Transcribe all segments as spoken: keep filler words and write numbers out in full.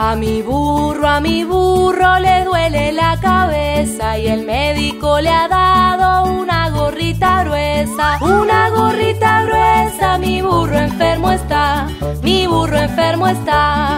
A mi burro, a mi burro le duele la cabeza y el médico le ha dado una gorrita gruesa. Una gorrita gruesa, mi burro enfermo está, mi burro enfermo está.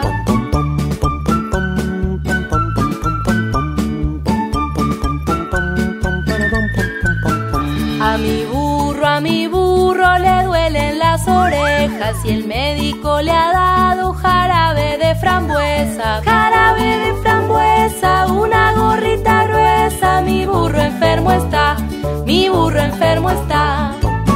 A mi burro, a mi burro le duelen las orejas y el médico le ha dado jarabe de frambuesa. Jarabe de frambuesa, una gorrita gruesa, mi burro enfermo está, mi burro enfermo está.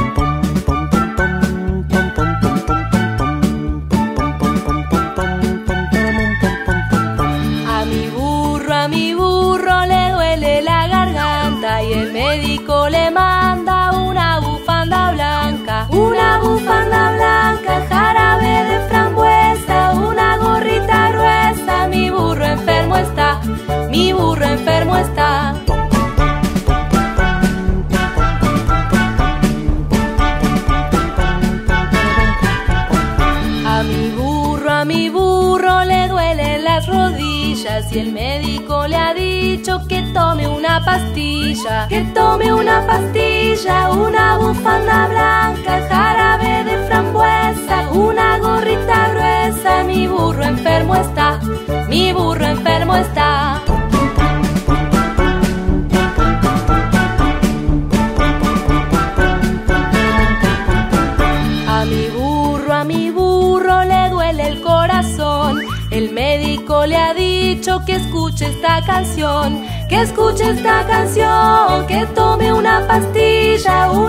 A mi burro, a mi burro le duele la garganta y el médico le manda una bufanda blanca. Una bufanda blanca, jarabe de frambuesa, una gorrita gruesa, mi burro enfermo está, mi burro enfermo está. A mi burro, a mi burro le duelen las rodillas y el médico le ha dicho que tome una pastilla, que tome una pastilla, una bufanda blanca, jarabe de frambuesa, una gorrita gruesa, mi burro enfermo está, mi burro enfermo está. A mi burro, a mi burro le duele el corazón. El médico le ha dicho que escuche esta canción, que escuche esta canción, que tome una pastilla, una